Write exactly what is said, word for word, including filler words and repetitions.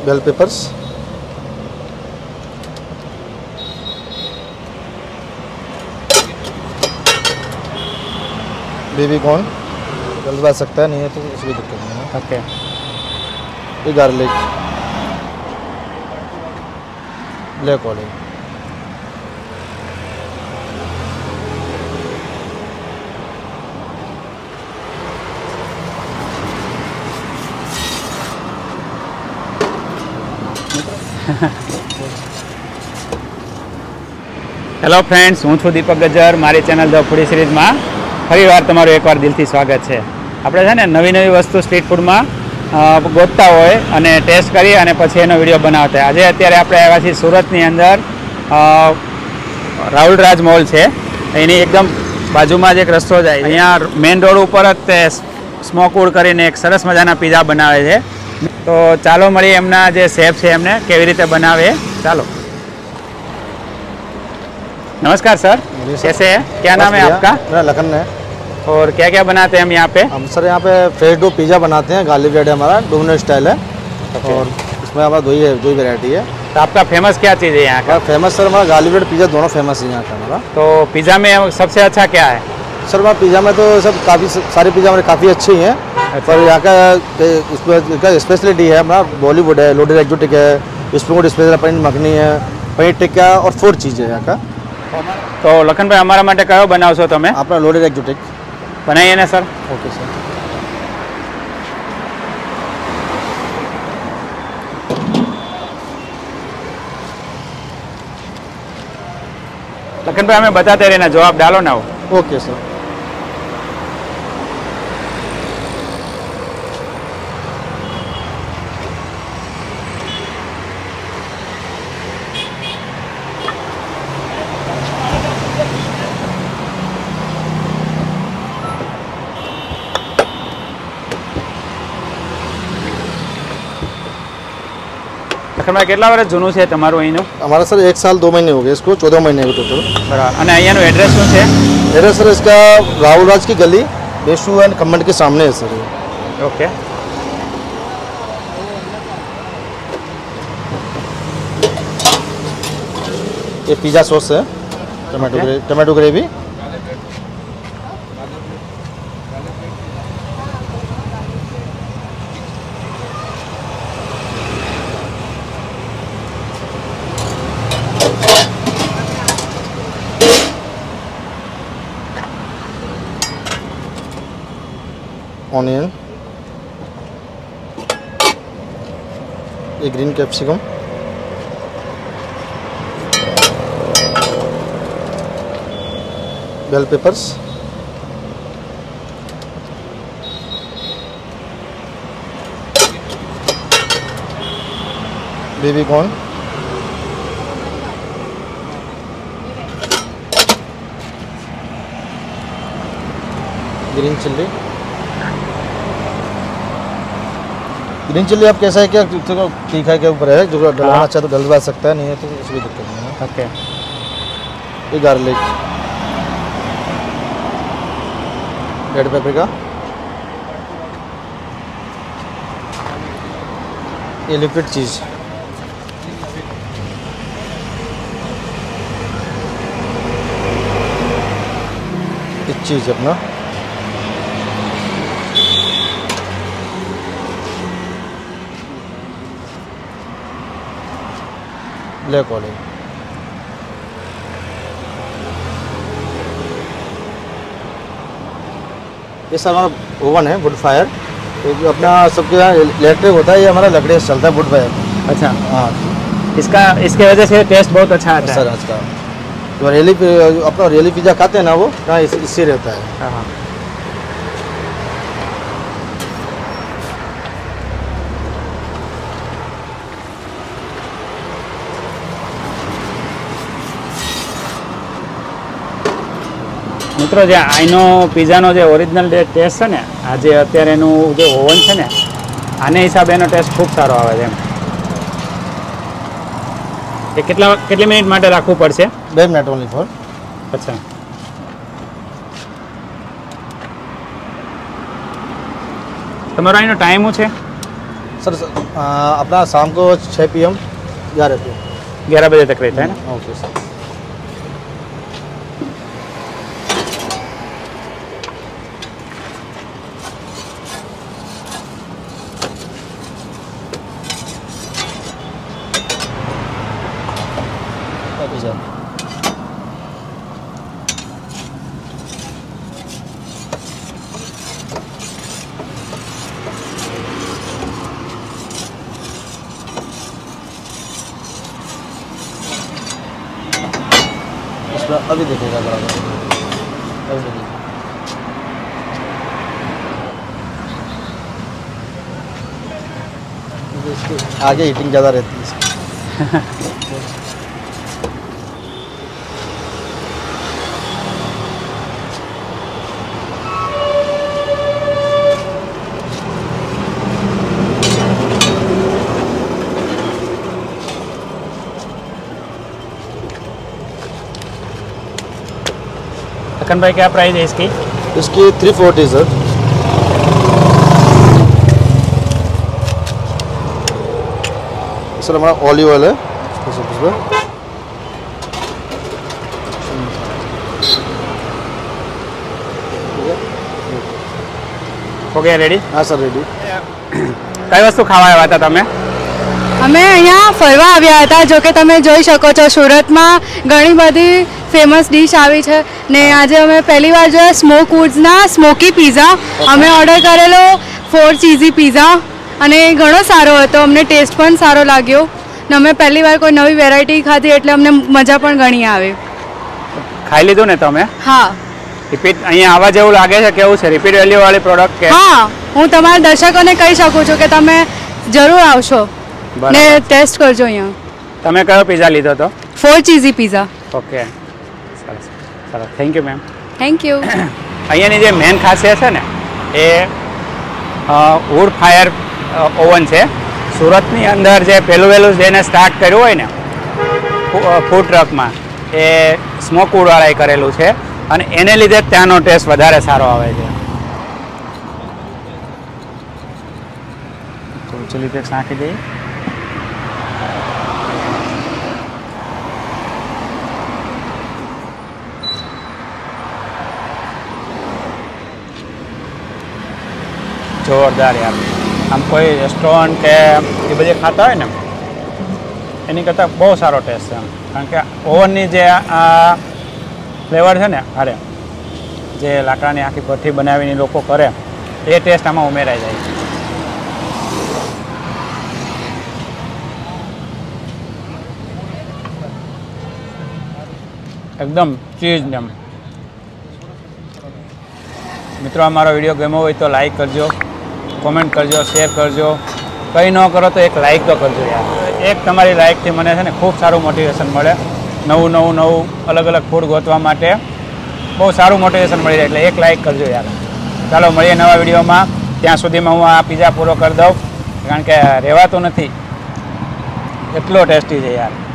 Bell peppers, baby corn, डलवा सकता है, नहीं है तो कुछ भी दिक्कत नहीं है। ओके, ये garlic, black olive, hello friends, हूँ छूं दीपक गजर। मारी चैनल द फूडी सीरीज में फरीवार तमारुं एकवार दिलथी स्वागत है। आपणे छे ने नवी नवी वस्तु स्ट्रीट फूड में गोतता होय अने टेस्ट करीए अने पछी एनो विडियो बनावता। आज अत्यारे आपणे आव्या छीए सूरतनी अंदर राहुल राज मॉल है, एनी एकदम बाजुमां ज एक रस्तो जाय। अहींया मेन रोड पर ज ते स्मोकवुड करीने एक सरस मजाना पीઝા बनावे छे। तो चालो मळीए एमना जे शेफ छे एमने केवी रीते बनावे। चालो। नमस्कार सर, कैसे हैं? क्या नाम है आपका? मेरा लखन है। और क्या क्या बनाते हैं हम यहाँ पे? हम सर यहाँ पे फ्रेश डो पिज़्ज़ा बनाते हैं, गार्लिक ब्रेड है हमारा, डोमिनोज स्टाइल है। और इसमें हमारा दो ही है, दो ही वेरायटी है। तो आपका फेमस क्या चीज़ है यहाँ का? फेमस सर हमारा गार्लिक ब्रेड पिज़्ज़ा दोनों फेमस है यहाँ का हमारा। तो पिज़्ज़ा में सबसे अच्छा क्या है? सर हमारा पिज़्ज़ा में तो सब काफ़ी सारे पिज़्ज़ा हमारे काफ़ी अच्छे ही हैं। अच्छा। पर यहाँ का इसमें स्पेशलिटी है हमारा बॉलीवुड है, लोडेड एक्जोटिक है, स्प्रिंग स्पेशल पनीर मखनी है, पनीर टिक्का और फोर चीज़ है यहाँ का। तो लखन भाई अमरा माटे कयो बनावशो तमे? अपना लोडेड एक्जोटिक बनाइए ने सर। Okay sir. लखन भाई हमें बताते रहना, जवाब डालो ना वो। Okay sir. लखन भाई केटला वर्ष जूनू है तमारुं अहींनुं? हमारा सर एक साल दो महीने हो गए इसको, चौदह महीने हो टोटल। बराबर। अने अहींयानुं एड्रेस शुं छे? एड्रेस सर इसका राहुल राज की गली, बेशू एंड खम्मट के सामने है सर। ओके। ये पिज़्ज़ा सॉस है, टमाटो ग्रे टमाटो ग्रेवी, ऑनियन, ये green capsicum, bell peppers, baby corn, green chilli. Green chilli आप कैसा है, क्या तीखा है, क्या ऊपर है, जो डलवाना चाहे तो डलवा सकता है, नहीं है तो कुछ भी दिक्कत नहीं है। ओके। ये गार्लिक, रेड पेपरिका, ये लिक्विड चीज़, ये चीज़ अपना, ब्लैक ऑलिव, ये सर हमारा ओवन है, वुड फायर। तो जो अपना सबके यहाँ इलेक्ट्रिक होता है, ये हमारा लकड़ी से चलता है, वुड फायर। अच्छा। हाँ, इसका इसके वजह से टेस्ट बहुत अच्छा आता है सर। आज का जो रियली अपना रियली पिज़्ज़ा खाते हैं ना, वो हाँ इस, इससे रहता है। हाँ। मित्रों, जे आईनो पिज़्ज़ानो जे ओरिजिनल जे टेस्ट है ने, आज अत्यारे एनुं जे ओवन है ने, आने हिसाबे एनो टेस्ट खूब सारो आवे छे। ए केटला केटली मिनिट माटे राखવું પડશે? બે મિનિટ ઓનલી ફોર। अच्छा। તમારો અહીંનો ટાઈમ શું છે? सर आ, अपना शाम को छः पी एम ग्यारह पे ग्यारह बजे तक रहता है ना? Okay sir. Okay sir. अभी देखेगा बराबर, अभी देखिए। इसके आगे हीटिंग ज़्यादा रहती है इसकी। लखन भाई क्या प्राइस है इसकी? इसकी थ्री फोर्टी सर। सर हमारा ऑलिव ऑयल है हो गया रेडी? हाँ सर रेडी। कई वस्तु खावा આવ્યા હતા તમે? અમે અહીંયા ફરવા આવ્યા હતા, જો કે તમે જોઈ શકો છો સુરતમાં ઘણી બધી ફેમસ ડીશ આવી છે ને આજે અમે પહેલી વાર જોયા સ્મોક વુડ્સના સ્મોકી પીઝા. અમે ઓર્ડર કરેલો ફોર ચીઝી પીઝા અને ઘણો સારો હતો, અમને ટેસ્ટ પણ સારો લાગ્યો ને અમે પહેલી વાર કોઈ નવી વેરાયટી ખાધી એટલે અમને મજા પણ ઘણી આવે. ખાઈ લીધું ને તમે? હા. રિપીટ અહીંયા આવવા જેવું લાગે છે? કેવું છે રિપીટ વેલ્યુ વાળી પ્રોડક્ટ કે? હા, હું તમારા દર્શકોને કહી શકું છું કે તમે જરૂર આવશો ને ટેસ્ટ કરજો અહીંયા. તમે કયો પીઝા લીધો હતો? Four cheesy pizza. ઓકે, સરસ સરસ, thank you ma'am. Thank you. અહીંયાની જે મેન ખાસિયત છે ને એ વુડ ફાયર ઓવન છે. સુરતની અંદર જે પહેલું વહેલું જેને સ્ટાર્ટ કર્યું હોય ને ફૂડ ટ્રકમાં એ સ્મોક વુડવાળાએ કરેલું છે અને એને લીધે ત્યાંનો ટેસ્ટ વધારે સારો આવે છે. તો ચીલી ફ્લેક્સ નાખી દઈએ. જોરદાર યાર. આમ કોઈ રેસ્ટોરન્ટ કે એ બધે ખાતા હોય ને એની કરતાં બહુ સારો ટેસ્ટ છે આમ, કારણ કે ઓવનની જે આ ફ્લેવર છે ને અરે જે લાકડાની આખી ભઠ્ઠી બનાવીને લોકો કરે એ ટેસ્ટ આમાં ઉમેરાઈ જાય છે. એકદમ ચીઝ ને એમ. મિત્રો અમારો વિડીયો ગમ્યો હોય તો લાઈક કરજો, કોમેન્ટ કરજો, શેર કરજો. કંઈ ન કરો તો એક લાઈક તો કરજો યાર. એક તમારી લાઈકથી મને છે ને ખૂબ સારું મોટિવેશન મળે, નવું નવું નવું અલગ અલગ ફૂડ ગોતવા માટે બહુ સારું મોટિવેશન મળી રહે. એટલે એક લાઈક કરજો યાર. ચાલો મળીએ નવા વિડીયોમાં. ત્યાં સુધીમાં હું આ પીઝા પૂરો કરી દઉં, કારણ કે રહેવાતું નથી, એટલો ટેસ્ટી છે યાર.